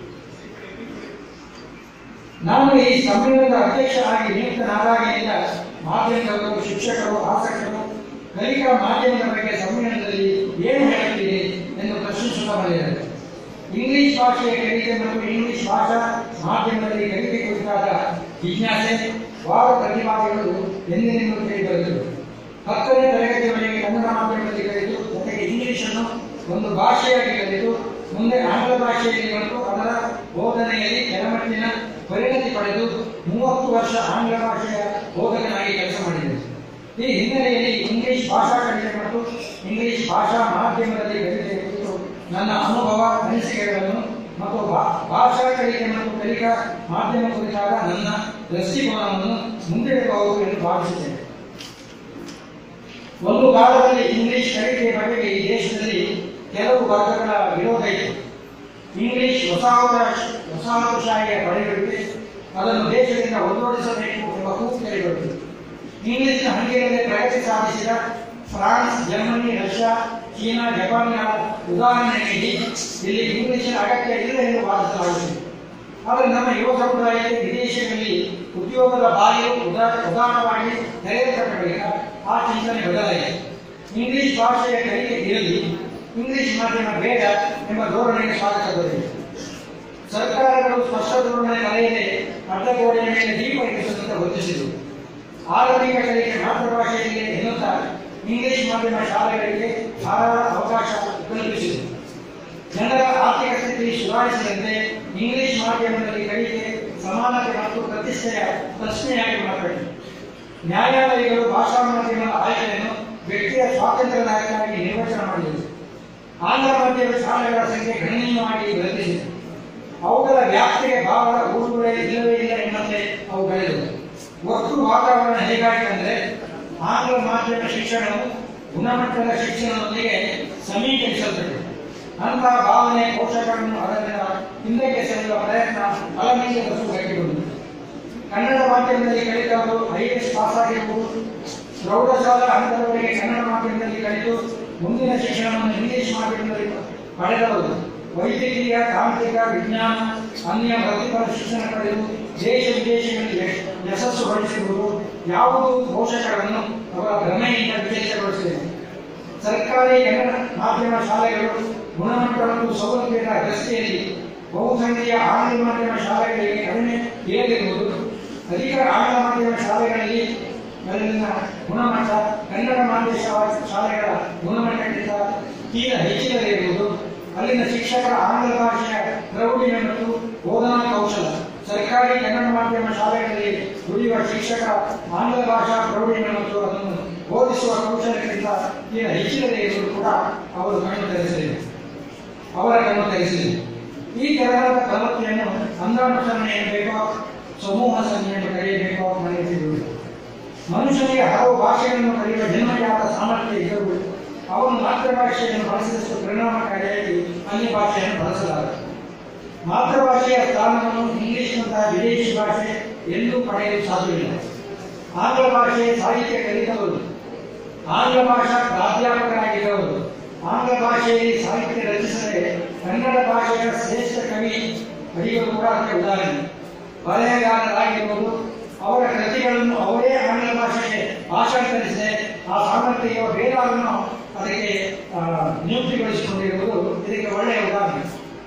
ನಾನು ಈ ಸಮ್ಮೇಳನದ ಅಧ್ಯಕ್ಷ ಆಗಿ ನಿಯುಕ್ತನಾದಾಗಿನಿಂದ ಮಾಧ್ಯಮಗಳು, ಶಿಕ್ಷಕರು, ಆಸಕ್ತರು ಕಲಿಕಾ ಮಾಧ್ಯಮದ ಬಗ್ಗೆ ಸಮ್ಮೇಳನದಲ್ಲಿ ಏನು ಹೇಳುತ್ತಿದೆ ಎಂದು ಪ್ರಶ್ನಿಸುತ್ತಾ ಬಂದಿದ್ದಾರೆ. ಇಂಗ್ಲಿಷ್ ಭಾಷೆಯ ಕಲಿಕೆ ಮತ್ತು ಇಂಗ್ಲಿಷ್ ಭಾಷಾ ಮಾಧ್ಯಮದಲ್ಲಿ ಕಲಿಕೆ ಕುರಿತಾದ ಜಿಜ್ಞಾಸೆ, ವಾದ ಪ್ರತಿವಾದಗಳು ಎಂದಿನಿಂದಲೂ ಕೇಳಿಬರುತ್ತವೆ. ಹತ್ತನೇ ತರಗತಿಯವರೆಗೆ ಕನ್ನಡ ಮಾಧ್ಯಮದಲ್ಲಿ ಕಲಿತು ಜೊತೆಗೆ ಇಂಗ್ಲಿಷನ್ನು ಒಂದು ಭಾಷೆಯಾಗಿ ಕಲಿತು ಮುಂದೆ ಆಂಗ್ಲ ಭಾಷೆಯಲ್ಲಿ ಮತ್ತು ಅದರ ಬೋಧನೆಯಲ್ಲಿ ಕೆಲಮಟ್ಟಿನ ಪರಿಣತಿ ಪಡೆದು ಮೂವತ್ತು ವರ್ಷ ಆಂಗ್ಲ ಭಾಷೆಯ ಬೋಧಕನಾಗಿ ಕೆಲಸ ಮಾಡಿದೆ. ಈ ಹಿನ್ನೆಲೆಯಲ್ಲಿ ಇಂಗ್ಲಿಷ್ ಭಾಷಾ ಕಲಿಕೆ ಮತ್ತು ಇಂಗ್ಲಿಷ್ ಭಾಷಾ ಮಾಧ್ಯಮದಲ್ಲಿ ಕಲಿಕೆ ಕುರಿತು ನನ್ನ ಅನುಭವ, ಅನಿಸಿಕೆಗಳನ್ನು ಮತ್ತು ಭಾಷಾ ಕಲಿಕೆ ಮತ್ತು ಕಲಿಕಾ ಮಾಧ್ಯಮ ಕುರಿತಾದ ನನ್ನ ದೃಷ್ಟಿಕೋನವನ್ನು ಮುಂದಿಡಬಹುದು ಎಂದು ಭಾವಿಸುತ್ತೇನೆ. ಒಂದು ಕಾಲದಲ್ಲಿ ಇಂಗ್ಲಿಷ್ ಕಲಿಕೆಯ ಬಗೆಗೆ ಈ ದೇಶದಲ್ಲಿ ಕೆಲವು ವರ್ಗಗಳ ವಿರೋಧ ಇತ್ತು. ಇಂಗ್ಲಿಷ್ ವಸಾಹತ ವಸಾಹತುಶಾಹಿಯ ಪಡೆಗಳಿಗೆ ಅದನ್ನು ದೇಶದಿಂದ ಒದ್ದೋಡಿಸಬೇಕು ಎಂಬ ಕೂಗು ಕೇಳಿಬರುತ್ತದೆ. ಇಂಗ್ಲಿಷ್ನ ಹಂಗೆಯಲ್ಲಿ ಪ್ರಗತಿ ಸಾಧಿಸಿದ ಫ್ರಾನ್ಸ್, ಜರ್ಮನಿ, ರಷ್ಯಾ, ಚೀನಾ, ಜಪಾನ್ಗಳ ಉದಾಹರಣೆ ನೀಡಿ ಇಲ್ಲಿ ಇಂಗ್ಲಿಷಿನ ಅಗತ್ಯ ಇಲ್ಲ ಎಂದು ವಾದಿಸಲಾಗುತ್ತದೆ. ಆದರೆ ನಮ್ಮ ಯುವ ಸಮುದಾಯಕ್ಕೆ ವಿದೇಶಗಳಲ್ಲಿ ಉದ್ಯೋಗದ ಬಾಗಿಲು ಉದಾ ಉದಾಹರಣವಾಗಿ ತೆರೆಯಲ್ಪಟ್ಟ ಬಳಿಕ ಆ ಚಿಂತನೆ ಬದಲಾಗಿದೆ. ಇಂಗ್ಲಿಷ್ ಭಾಷೆಯ ಕಲಿಕೆ ಇರಲಿ, ಇಂಗ್ಲಿಷ್ ಮಾಧ್ಯಮ ಬೇಡ ಎಂಬ ಧೋರಣೆಗೆ ಸ್ವಾಗತ ದೊರೆತಿದೆ. ಸರ್ಕಾರಗಳು ಸ್ಪಷ್ಟ ಧೋರಣೆ ಕಲೆಯದೆ ಅಡ್ಡಗೋಡೆಯ ಮೇಲೆ ದೀಪ ಇರಿಸುವಂತೆ ವರ್ತಿಸಿದರು. ಆರಂಭಿಕ ಕಲಿಕೆ ಮಾತೃಭಾಷೆಯಲ್ಲಿ ಎನ್ನುತ್ತಾ ಇಂಗ್ಲಿಷ್ ಮಾಧ್ಯಮ ಶಾಲೆಗಳಿಗೆ ಧಾರಾಳ ಅವಕಾಶ ಕಲ್ಪಿಸಿದೆ. ಜನರ ಆರ್ಥಿಕ ಸ್ಥಿತಿ ಸುಧಾರಿಸಿದಂತೆ ಇಂಗ್ಲಿಷ್ ಮಾಧ್ಯಮದಲ್ಲಿ ಕಲಿಕೆ ಸಮಾನತೆ ಮತ್ತು ಪ್ರತಿಷ್ಠೆಯ ಪ್ರಶ್ನೆಯಾಗಿ ಮಾರ್ಪಟ್ಟಿದೆ. ನ್ಯಾಯಾಲಯಗಳು ಭಾಷಾ ಮಾಧ್ಯಮದ ಆಯ್ಕೆಯನ್ನು ವ್ಯಕ್ತಿಯ ಸ್ವಾತಂತ್ರ್ಯದಾಯಕವಾಗಿ ನಿರ್ವಚನ ಮಾಡಿದೆ. ಆಂಗ್ಲ ಮಾಧ್ಯಮ ಶಾಲೆಗಳ ಸಂಖ್ಯೆ ಗಣನೀಯವಾಗಿ ವೃದ್ಧಿಸಿದೆ. ಅವುಗಳ ವ್ಯಾಪ್ತಿಗೆ ಭಾವದ ಊರುಗಳೇ ಇಲ್ಲವೇ ಇಲ್ಲ ಎಂಬಂತೆ ಅವು ಬೆಳೆದವು. ಒಟ್ಟು ವಾತಾವರಣ ಹೇಗಾಯಿತಂದ್ರೆ ಆಂಗ್ಲ ಮಾಧ್ಯಮ ಶಿಕ್ಷಣವು ಗುಣಮಟ್ಟದ ಶಿಕ್ಷಣದೊಂದಿಗೆ ಸಮೀಕರಿಸಲ್ಪಟ್ಟಿದೆ. ಅಂತಹ ಭಾವನೆ ಪೋಷಕರನ್ನು ಅದರಿಂದ ಹಿಂದಕ್ಕೆ ಸೆಳೆಯುವ ಪ್ರಯತ್ನ ಅಲಮಿಗೆ ಬಸ್ಸು ಗಟ್ಟಿಗೊಂಡಿದೆ. ಕನ್ನಡ ಮಾಧ್ಯಮದಲ್ಲಿ ಕಲಿತವರು ಐ ಎ ಎಸ್ ಪಾಸ್ ಆಗಿರುವುದು, ಪ್ರೌಢಶಾಲಾ ಹಂತದವರೆಗೆ ಕನ್ನಡ ಮಾಧ್ಯಮದಲ್ಲಿ ಕಲಿತು ಮುಂದಿನ ಶಿಕ್ಷಣವನ್ನು ಇಂಗ್ಲಿಷ್ ಮಾಧ್ಯಮದಲ್ಲಿ ಪಡೆದವರು ವೈದ್ಯಕೀಯ, ತಾಂತ್ರಿಕ, ವಿಜ್ಞಾನ, ಅನ್ಯ ವೃತ್ತಿಪರ ಶಿಕ್ಷಣ ಪಡೆದು ದೇಶ ವಿದೇಶಗಳಲ್ಲಿ ಯಶಸ್ಸು ಗಳಿಸಿರುವುದು ಯಾವುದು ಪೋಷಕರನ್ನು ಅವರ ಭ್ರಮೆಯಿಂದ ವಿಶೇಷಗೊಳಿಸಿದೆ. ಸರ್ಕಾರಿ ಕನ್ನಡ ಮಾಧ್ಯಮ ಶಾಲೆಗಳು ಗುಣಮಟ್ಟ ಮತ್ತು ಸೌಲಭ್ಯದ ದೃಷ್ಟಿಯಲ್ಲಿ ಬಹುಸಂಖ್ಯೆಯ ಆಂಗ್ಲ ಮಾಧ್ಯಮ ಶಾಲೆಗಳಿಗೆ ಕಡಿಮೆ ಇರದಿರುವುದು, ಅಧಿಕ ಆಂಗ್ಲ ಮಾಧ್ಯಮ ಶಾಲೆಗಳಲ್ಲಿ ಅಲ್ಲಿನ ಗುಣಮಟ್ಟ ಕನ್ನಡ ಮಾಧ್ಯಮ ಶಾಲೆಗಳ ಗುಣಮಟ್ಟಕ್ಕಿಂತ ತೀರ ಹೆಚ್ಚಿನದೇ ಇರುವುದು, ಅಲ್ಲಿನ ಶಿಕ್ಷಕರ ಆಂಗ್ಲ ಭಾಷೆಯ ಪ್ರೌಢಿಮೆ ಮತ್ತು ಬೋಧನಾ ಕೌಶಲ ಸರ್ಕಾರಿ ಕನ್ನಡ ಮಾಧ್ಯಮ ಶಾಲೆಗಳಲ್ಲಿ ದುಡಿಯುವ ಶಿಕ್ಷಕರ ಆಂಗ್ಲ ಭಾಷಾ ಪ್ರೌಢಿಮೆ ಮತ್ತು ಅದನ್ನು ಬೋಧಿಸುವ ಕೌಶಲ್ಯಕ್ಕಿಂತ ತೀರ ಹೆಚ್ಚಿನದೇ ಇರುವುದು ಕೂಡ ಅವರು ಕಣ್ಣು ತೆರೆಸಿದೆ ಅವರ ಕಣ್ಣು ತೆರೆಸಿದೆ. ಈ ತೆರನಾದ ಪ್ರವೃತ್ತಿಯನ್ನು ಅಂಧಾನುಸರಣೆ ಎನ್ನಬೇಕೋ, ಸಮೂಹ ಸಂಜ್ಞೆ ಎಂದು ಕರೆಯಬೇಕೋ ಮನೆಯಲ್ಲಿ ಮನುಷ್ಯನಿಗೆ ಹಲವು ಭಾಷೆಗಳನ್ನು ಕಲಿಯುವ ಜನ್ಮಜಾತ ಸಾಮರ್ಥ್ಯ ಇದ್ದರೂ ಅವನು ಮಾತೃಭಾಷೆಯನ್ನು ಬಳಸಿದಷ್ಟು ಪರಿಣಾಮಕಾರಿಯಾಗಿ ಅನ್ಯ ಭಾಷೆಯನ್ನು ಬಳಸಲಾರದು. ಮಾತೃಭಾಷೆಯ ಸ್ಥಾನವನ್ನು ಇಂಗ್ಲಿಷ್ನಂತಹ ವಿದೇಶಿ ಭಾಷೆ ಎಂದೂ ಪಡೆಯಲು ಸಾಧ್ಯವಿಲ್ಲ. ಆಂಗ್ಲ ಭಾಷೆ ಸಾಹಿತ್ಯ ಕಲಿತವರು, ಆಂಗ್ಲ ಭಾಷಾ ಪ್ರಾಧ್ಯಾಪಕರಾಗಿದ್ದವರು ಆಂಗ್ಲ ಭಾಷೆಯಲ್ಲಿ ಸಾಹಿತ್ಯ ರಚಿಸದೆ ಕನ್ನಡ ಭಾಷೆಯ ಶ್ರೇಷ್ಠ ಕವಿ ಅಡಿಗಳು ಕೂಡ ಅದಕ್ಕೆ ಉದಾಹರಣೆ. ಬರೆಹಗಾರರಾಗಿರುವುದು, ಅವರ ಕೃತಿಗಳನ್ನು ಅವರೇ ಆಂಗ್ಲ ಭಾಷೆಗೆ ಭಾಷಾಂತರಿಸಿದೆ ಆ ಸಾಮರ್ಥ್ಯ ಬೇರೆಯನ್ನು ಅದಕ್ಕೆ ನಿಯುಕ್ತಿಗೊಳಿಸಿಕೊಂಡಿರುವುದು ಇದಕ್ಕೆ ಒಳ್ಳೆಯ ಉದಾಹರಣೆ.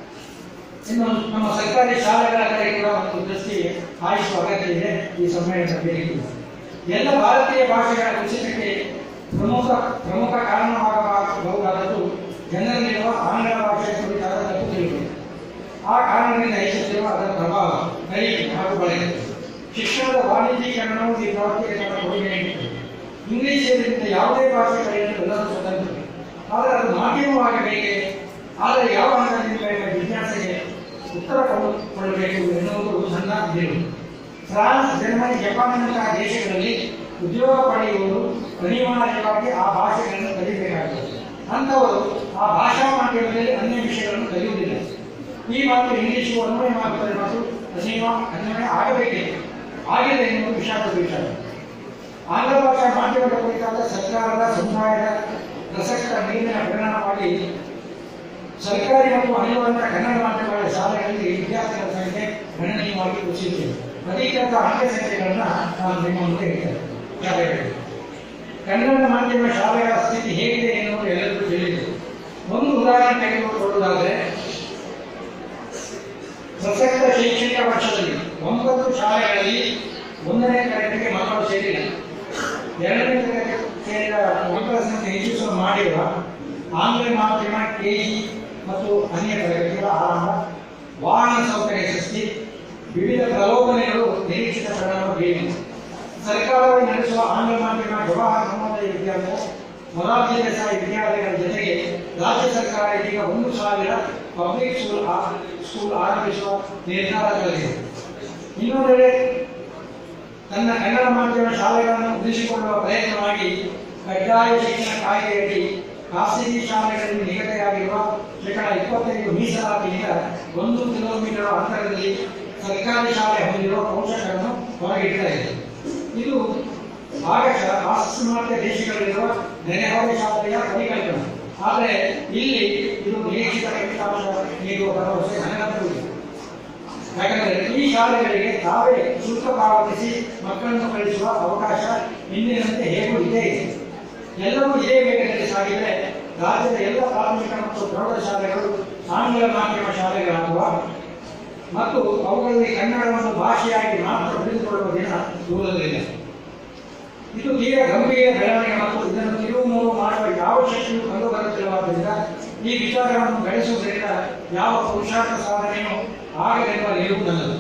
ಇನ್ನು ನಮ್ಮ ಸರ್ಕಾರಿ ಶಾಲೆಗಳ ಕಡೆ ಕೂಡ ಒಂದು ದೃಷ್ಟಿ ಹಾಯಿಸುವ ಅಗತ್ಯ ಇದೆ. ಈ ಸಮ್ಮೇಳನದ ಬೇಡಿಕೆ ಎಲ್ಲ ಭಾರತೀಯ ಭಾಷೆಗಳ ಕುಸಿತಕ್ಕೆ ಪ್ರಮುಖ ಪ್ರಮುಖ ಕಾರಣವಾಗಬಹುದಾದದ್ದು ಜನರಲ್ಲಿರುವ ಆಂಗ್ಲ ಭಾಷೆಯ ಕುರಿತಾದ ತಪ್ಪು ತಿಳುವಳಿಕೆ. ಆ ಕಾರಣದಿಂದ ಹೆಚ್ಚುತ್ತಿರುವ ಅದರ ಪ್ರಭಾವ, ಕಲಿಕೆ ಹಾಗೂ ಬಳಕೆ. ಶಿಕ್ಷಣದ ವಾಣಿಜ್ಯೀಕರಣವು ಈ ಪ್ರವೃತ್ತಿಗೆ ತನ್ನ ಕೊಡುಗೆ ನೀಡುತ್ತದೆ. ಇಂಗ್ಲಿಷ್ ಸೇರಿದಂತೆ ಯಾವುದೇ ಭಾಷೆ ಕಲಿಯಲು ಎಲ್ಲರೂ ಸ್ವತಂತ್ರ, ಆದರೆ ಅದು ಮಾಧ್ಯಮವಾಗಬೇಕೆ, ಆದರೆ ಯಾವ ಹಂತದಿಂದ ಎಂಬ ಜಿಜ್ಞಾಸೆಗೆ ಉತ್ತರ ಕೊಳ್ಳಬೇಕು ಎನ್ನುವುದು ನನ್ನ ನಿಲುವು. ಫ್ರಾನ್ಸ್, ಜರ್ಮನಿ, ಜಪಾನ್ನಂತಹ ದೇಶಗಳಲ್ಲಿ ಉದ್ಯೋಗ ಪಡೆಯುವುದು ಅನಿವಾರ್ಯವಾಗಿ ಆ ಭಾಷೆಗಳನ್ನು ಕಲಿಯಬೇಕಾಗುತ್ತದೆ. ಅಂಥವರು ಆ ಭಾಷಾ ಮಾಧ್ಯಮದಲ್ಲಿ ಅನ್ಯ ವಿಷಯಗಳನ್ನು ಕಲಿಯುವುದಿಲ್ಲ. ಈ ಮಾತು ಇಂಗ್ಲಿಷು ಅನ್ವಯವಾಗುತ್ತದೆ ಮತ್ತು ಅನ್ವಯ ಅನ್ವಯ ಆಗಬೇಕಿದೆ ಆಗಿದೆ ಎನ್ನುವುದು ವಿಷಾದದ ವಿಚಾರ. ಆಂಗ್ಲ ಭಾಷಾ ಮಾಧ್ಯಮದ ಕುರಿತಾದ ಸರ್ಕಾರದ ಸಮುದಾಯದ ಪ್ರಸಕ್ತ ನೀರಿನ ಪರಿಣಾಮವಾಗಿ ಸರ್ಕಾರಿ ಮತ್ತು ಅನಿವಾರ್ಯ ಕನ್ನಡ ಮಾಧ್ಯಮಗಳ ಶಾಲೆಗಳಲ್ಲಿ ವಿದ್ಯಾರ್ಥಿಗಳ ಸಂಖ್ಯೆ ಗಣನೀಯವಾಗಿ ಕುಸಿಯುತ್ತಿದೆ. ಅಧಿಕೃತ ಅಂಕೆ ಸಂಖ್ಯೆಗಳನ್ನ ನಾನು ನಿಮ್ಮ ಮುಂದೆ ಹೇಳ್ತೇನೆ. ಕನ್ನಡ ಮಾಧ್ಯಮ ಶಾಲೆಗಳ ಸ್ಥಿತಿ ಹೇಗಿದೆ ಎನ್ನುವುದು ಎಲ್ಲರಿಗೂ ತಿಳಿದಿದೆ. ಒಂದು ಉದಾಹರಣೆ ತೆಗೆದುಕೊಳ್ಳುವುದಾದರೆ, ಪ್ರಸಕ್ತ ಶೈಕ್ಷಣಿಕ ವರ್ಷದಲ್ಲಿ ಒಂಬತ್ತು ಶಾಲೆಗಳಲ್ಲಿ ಒಂದನೇ ತರಗತಿಗೆ ಮಕ್ಕಳು ಸೇರಿಲ್ಲ. ಎರಡನೇ ತರಗತಿ ಸೇರಿದ ಮಕ್ಕಳ ಸಂಖ್ಯೆ ಹೆಚ್ಚಿಸುವ ಮಾಡಿರುವ ಆಂಗ್ಲ ಮಾಧ್ಯಮ ಕೆಜಿ ಮತ್ತು ಅನ್ಯ ತರಗತಿಗಳ ಆರಂಭ, ವಾಹನ ಸೌಕರ್ಯ ಸೃಷ್ಟಿ, ವಿವಿಧ ಪ್ರಲೋಭನೆಗಳು ನಿರೀಕ್ಷಿತ ಪರಿಣಾಮ ಬೀರಿವೆ. ಸರ್ಕಾರವು ನಡೆಸುವ ಆಂಗ್ಲ ಮಾಧ್ಯಮ ಜವಾಹರ್ ನವೋದಯ ವಿದ್ಯಾಲಯ, ಮೊರಾರ್ಜಿ ದೇಸಾಯಿ ವಿದ್ಯಾಲಯಗಳ ಜೊತೆಗೆ ರಾಜ್ಯ ಸರ್ಕಾರ ಇದೀಗ ಒಂದು ಸಾವಿರ ಪಬ್ಲಿಕ್ ಸ್ಕೂಲ್ ಸ್ಕೂಲ್ ಆರಂಭಿಸುವ ನಿರ್ಧಾರಗಳಿವೆ. ಇನ್ನೊಂದೆಡೆ ತನ್ನ ಕನ್ನಡ ಮಾಧ್ಯಮ ಶಾಲೆಗಳನ್ನು ಉಳಿಸಿಕೊಳ್ಳುವ ಪ್ರಯತ್ನವಾಗಿ ಕಡ್ಡಾಯ ಶಿಕ್ಷಣ ಕಾಯ್ದೆಯಡಿ ಖಾಸಗಿ ಶಾಲೆಗಳಲ್ಲಿ ನಿಗದಿಯಾಗಿರುವ ಶೇಕಡ ಇಪ್ಪತ್ತೈದು ಮೀಸಲಾತಿಯಿಂದ ಒಂದು ಕಿಲೋಮೀಟರ್ ಅಂತರದಲ್ಲಿ ಸರ್ಕಾರಿ ಶಾಲೆ ಹೊಂದಿರುವ ಪೋಷಕರನ್ನು ಹೊರಗಿಡ್ತಾ ಇದೆ. ಇದು ಭಾಗಶಃ ಪಾಶ್ಚಿಮಾತ್ಯ ದೇಶಗಳಲ್ಲಿರುವ ನೆರೆಹೊರೆ ಶಾಲೆಯ ಪರಿಕಲ್ಪನೆ. ಆದರೆ ಇಲ್ಲಿ ಇದು ನಿರೀಕ್ಷಿತ ಫಲಿತಾಂಶ ನೀಡುವ ಭರವಸೆ ನನಗಂತೂ ಇದೆ. ಯಾಕಂದರೆ ಈ ಶಾಲೆಗಳಿಗೆ ತಾವೇ ಶುಲ್ಕ ಪಾವತಿಸಿ ಮಕ್ಕಳನ್ನು ಕಳಿಸುವ ಅವಕಾಶ ಇಂದಿನಂತೆ ಹೇಗೂ ಇದೇ ಇದೆ. ಎಲ್ಲವೂ ಇದೇ ವೇಗದಲ್ಲಿ ಸಾಗಿದರೆ ರಾಜ್ಯದ ಎಲ್ಲ ಪ್ರಾಥಮಿಕ ಮತ್ತು ಪ್ರೌಢಶಾಲೆಗಳು ಆಂಗ್ಲ ಮಾಧ್ಯಮ ಶಾಲೆಗಳಾಗುವ ಮತ್ತು ಅವುಗಳಲ್ಲಿ ಕನ್ನಡವನ್ನು ಭಾಷೆಯಾಗಿ ಮಾತ್ರ ಉಳಿದುಕೊಳ್ಳುವ ದಿನ ದೂರದಲ್ಲಿಲ್ಲ. ಇದು ತೀರಾ ಗಂಭೀರ ಬೆಳವಣಿಗೆ ಮತ್ತು ಇದನ್ನು ತಿರುವು ಮೂರು ಮಾಡುವ ಯಾವ ಶಕ್ತಿಯೂ ಕಂಡುಬರುತ್ತಿಲ್ಲವಾದ್ದರಿಂದ ಈ ವಿಚಾರವನ್ನು ಬೆಳೆಸುವುದರಿಂದ ಯಾವ ಪುರುಷಾರ್ಥ ಸಾಧನೆಯೂ ಆಗಲೆಂಬ ನಿಲುವು ನನ್ನದು.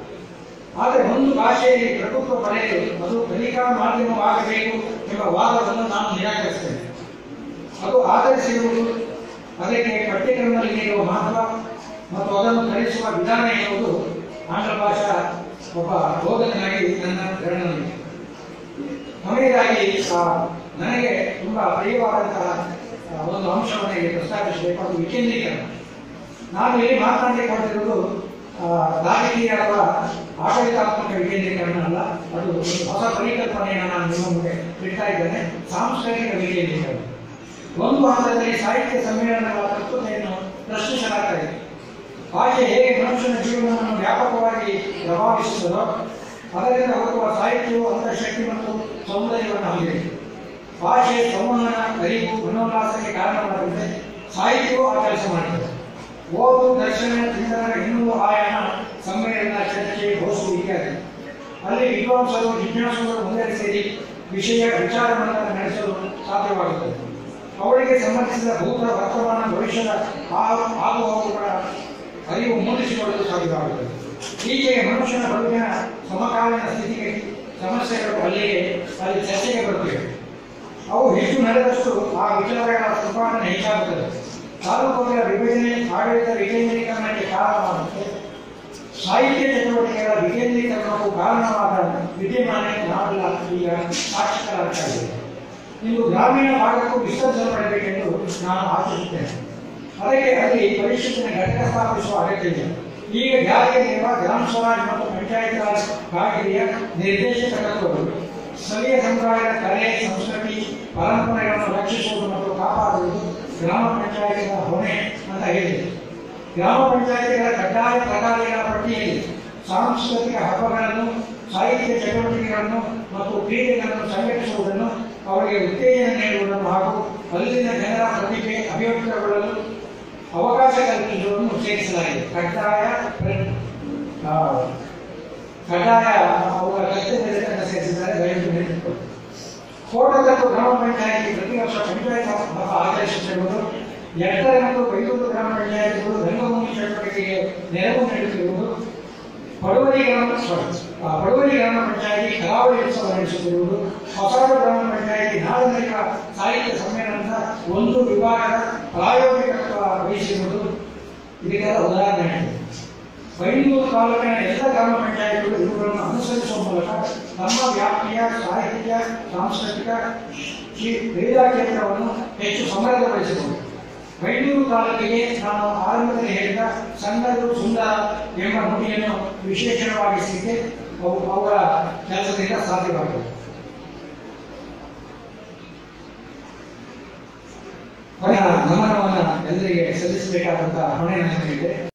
ಆದರೆ ಒಂದು ಭಾಷೆಯಲ್ಲಿ ಪ್ರಭುತ್ವ ಪಡೆಯಲು ಅದು ಕಲಿಕಾ ಮಾಧ್ಯಮವಾಗಬೇಕು ಎಂಬ ವಾದವನ್ನು ನಾನು ನಿರಾಕರಿಸ್ತೇನೆ. ಅದು ಆಧರಿಸಿರುವುದು ಅದಕ್ಕೆ ಪಠ್ಯಕ್ರಮದಲ್ಲಿ ನೀಡುವ ಮಹತ್ವ ಮತ್ತು ಅದನ್ನು ಕಲಿಸುವ ವಿಧಾನ ಎನ್ನುವುದು ಆಂಗ್ಲ ಭಾಷಾ ಒಬ್ಬ ಬೋಧಕನಾಗಿ ನನ್ನ ಗಣನೆ. ಕೊನೆಯದಾಗಿ ನನಗೆ ತುಂಬಾ ಪ್ರಿಯವಾದಂತಹ ಒಂದು ಅಂಶವನ್ನು ಇಲ್ಲಿ ಪ್ರಸ್ತಾಪಿಸಬೇಕು, ಅದು ವಿಕೇಂದ್ರೀಕರಣ. ನಾನು ಇಲ್ಲಿ ಮಾತನಾಡಿಕೊಂಡಿರುವುದು ರಾಜಕೀಯ ಅಥವಾ ಆಡಳಿತಾತ್ಮಕ ವಿಕೇಂದ್ರೀಕರಣ ಅಲ್ಲ, ಅದು ಒಂದು ಹೊಸ ಪರಿಕಲ್ಪನೆಯನ್ನು ನಾನು ನಿಮ್ಮ ಮುಂದೆ ಇಡ್ತಾ ಇದ್ದೇನೆ. ಸಾಂಸ್ಕೃತಿಕ ವಿಕೇಂದ್ರೀಕರಣ. ಒಂದು ಹಂತದಲ್ಲಿ ಸಾಹಿತ್ಯ ಸಮ್ಮೇಳನಗಳ ಪ್ರಸ್ತುತೆಯನ್ನು ಪ್ರಶ್ನಿಸಲಾಗ್ತಾ ಇದೆ. ಭಾಷೆ ಹೇಗೆ ಮನುಷ್ಯನ ಜೀವನವನ್ನು ವ್ಯಾಪಕವಾಗಿ ಪ್ರಭಾವಿಸುತ್ತದೋ ಅದರಿಂದ ಹೊರಡುವ ಸಾಹಿತ್ಯವು ಅಂತಃಶಕ್ತಿ ಮತ್ತು ಸೌಂದರ್ಯವನ್ನು ಹೊಂದಿದೆ. ಭಾಷೆ ಸಂವಹನ, ಅರಿವು, ಮನೋಲ್ಲಾಸಕ್ಕೆ ಕಾರಣವಾದಂತೆ ಸಾಹಿತ್ಯವೂ ಆ ಕೆಲಸ ಮಾಡುತ್ತದೆ. ಓದು, ದರ್ಶನ, ಚಿಂತನ, ಇನ್ನೂ ಆಯಾಮ, ಸಮ್ಮೇಳನ, ಚರ್ಚೆ, ಘೋಷು ಇತ್ಯಾದಿ. ಅಲ್ಲಿ ವಿದ್ವಾಂಸರು, ಜಿಜ್ಞಾಸುಗಳು ಒಂದೇ ಸೇರಿ ವಿಷಯ ವಿಚಾರವನ್ನು ನಡೆಸಲು ಸಾಧ್ಯವಾಗುತ್ತದೆ. ಅವಳಿಗೆ ಸಂಬಂಧಿಸಿದ ಭೂತ, ವರ್ತಮಾನ, ಭವಿಷ್ಯದ ಆಗುಹೋಗುಗಳ ಅರಿವು ಮೂಡಿಸಿಕೊಳ್ಳಲು ಸಾಧ್ಯವಾಗುತ್ತದೆ. ಹೀಗೆ ಮನುಷ್ಯನ ಬದುಕಿನ ಸಮಕಾಲೀನ ಸ್ಥಿತಿಗೆ ಸಮಸ್ಯೆಗಳು ಅಲ್ಲಿಗೆ ಅಲ್ಲಿ ಚರ್ಚೆಗೆ ಬರುತ್ತಿವೆ. ಅವು ಹೆಚ್ಚು ನಡೆದಷ್ಟು ಆ ವಿಚಾರಗಳ ಸಂಪಾದನೆ ಹೆಚ್ಚಾಗುತ್ತದೆ. ತಾಲೂಕುಗಳ ವಿಭಜನೆ ಆಡಳಿತ ವಿಕೇಂದ್ರೀಕರಣಕ್ಕೆ ಕಾರಣವಾಗುತ್ತೆ. ಸಾಹಿತ್ಯ ಚಟುವಟಿಕೆಗಳ ವಿಕೇಂದ್ರೀಕರಣಕ್ಕೂ ಕಾರಣವಾದ ವಿದ್ಯಮಾನ ನಾವೆಲ್ಲ ಈಗ ಸಾಕ್ಷಿಗಳಾಗುತ್ತದೆ. ಇಂದು ಗ್ರಾಮೀಣ ಭಾಗಕ್ಕೂ ವಿಸ್ತರಿಸಲ್ಪಡಬೇಕೆಂದು ನಾನು ಆಶಿಸುತ್ತೇನೆ. ಅದಕ್ಕೆ ಅಲ್ಲಿ ಪರಿಶಿಷ್ಟನ ಘಟಕ ಸ್ಥಾಪಿಸುವ ಅಗತ್ಯವಿದೆ. ಈಗ ಜಾರಿಯಲ್ಲಿರುವ ಗ್ರಾಮ ಸ್ವರಾಜ್ ಮತ್ತು ಪಂಚಾಯತ್ ರಾಜ್ ಕಾಯ್ದೆಯ ನಿರ್ದೇಶಕ ತತ್ವಗಳು ಸ್ಥಳೀಯ ಸಮುದಾಯದ ಕಲೆ, ಸಂಸ್ಕೃತಿ, ಪರಂಪರೆಗಳನ್ನು ರಕ್ಷಿಸುವುದು ಮತ್ತು ಕಾಪಾಡುವುದು ಗ್ರಾಮ ಪಂಚಾಯತಿಗಳ ಹೊಣೆ ಅಂತ ಹೇಳಿದೆ. ಗ್ರಾಮ ಪಂಚಾಯತಿಗಳ ಕಡ್ಡಾಯ ಪ್ರಕಾರಗಳ ಪಟ್ಟಿಯಲ್ಲಿ ಸಾಂಸ್ಕೃತಿಕ ಹಬ್ಬಗಳನ್ನು, ಸಾಹಿತ್ಯ ಚಟುವಟಿಕೆಗಳನ್ನು ಮತ್ತು ಕ್ರೀಡೆಗಳನ್ನು ಸಂಘಟಿಸುವುದನ್ನು, ಅವರಿಗೆ ಉತ್ತೇಜನ ನೀಡುವುದನ್ನು ಹಾಗೂ ಅಲ್ಲಿನ ಜನರ ಪ್ರತಿಭೆ ಅಭಿವ್ಯಕ್ತಗೊಳ್ಳಲು ಅವಕಾಶ ಕಲ್ಪಿಸುವುದನ್ನು ಸೇರಿಸಲಾಗಿದೆ. ಕಡ್ಡಾಯ ಕಡ್ಡಾಯ ಅವರ ಕರ್ತವ್ಯಗಳನ್ನು ಸೇರಿಸಿದ್ದಾರೆ. ದಯವಿಟ್ಟು ನೆನಪಿಟ್ಟುಕೊಳ್ಳಿ. ಕೋಟದತ್ತು ಗ್ರಾಮ ಪಂಚಾಯಿತಿ ಪ್ರತಿ ವರ್ಷ ಪಂಚಾಯತ್ ಹಬ್ಬ ಆಚರಿಸುತ್ತಿರುವುದು, ಎಟ್ಟರೆ ಮತ್ತು ಬೈದೂರು ಗ್ರಾಮ ಪಂಚಾಯಿತಿಗಳು ರಂಗಭೂಮಿ ಚಟುವಟಿಕೆಗೆ ನೆರವು ನೀಡುತ್ತಿರುವುದು, ಪಡುವರಿ ಗ್ರಾಮ ಪಡುವರಿ ಗ್ರಾಮ ಪಂಚಾಯಿತಿ ಕರಾವಳಿ ಉತ್ಸವ ನಡೆಸುತ್ತಿರುವುದು, ಹೊಸಡು ಗ್ರಾಮ ಪಂಚಾಯಿತಿ ನಾಗರಿಕ ಸಾಹಿತ್ಯ ಸಮ್ಮೇಳನದ ಒಂದು ವಿಭಾಗದ ಪ್ರಾಯೋಗಿಕತ್ವ ವಹಿಸಿರುವುದು ಇದಕ್ಕೆಲ್ಲ ಉದಾಹರಣೆ. ಬೈಂದೂರು ತಾಲೂಕಿನ ಎಲ್ಲ ಗ್ರಾಮ ಪಂಚಾಯಿತಿಗಳು ಇವುಗಳನ್ನು ಅನುಸರಿಸುವ ಮೂಲಕ ತಮ್ಮ ವ್ಯಾಪ್ತಿಯ ಸಾಹಿತ್ಯ, ಸಾಂಸ್ಕೃತಿಕ, ಕ್ರೀಡಾ ಕ್ಷೇತ್ರವನ್ನು ಹೆಚ್ಚು ಸಮೃದ್ಧಗೊಳಿಸಬಹುದು. ಬೈಂದೂರು ತಾಲೂಕಿಗೆ ನಾನು ಆರಂಭದಲ್ಲಿ ಹೇಳಿದ ಸಣ್ಣದು ಸುಂದರ ಎಂಬ ನುಡಿಯನ್ನು ವಿಶೇಷವಾಗಿಸಲಿಕ್ಕೆ ಅವು ಅವರ ಕೆಲಸದಿಂದ ಸಾಧ್ಯವಾಗಿದೆ. ಕೊನೆಯ ನಮನವನ್ನು ಎಲ್ಲರಿಗೆ ಸಲ್ಲಿಸಬೇಕಾದಂತಹ ಹೊಣೆ ನನಗಿದೆ.